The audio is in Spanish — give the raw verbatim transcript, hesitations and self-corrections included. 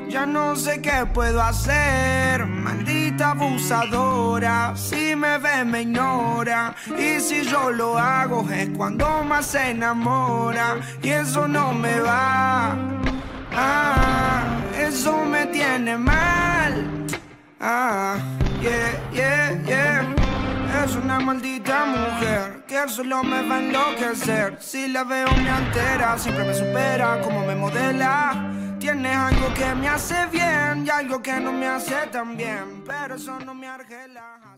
Ya no sé qué puedo hacer, maldita abusadora. Si me ve me ignora, y si yo lo hago es cuando más se enamora. Y eso no me va, ah, eso me tiene mal. Ah, yeah, yeah, yeah. Es una maldita mujer que solo me va a enloquecer. Si la veo me altera, siempre me supera como me modela. Tienes algo que me hace bien y algo que no me hace tan bien, pero eso no me argela.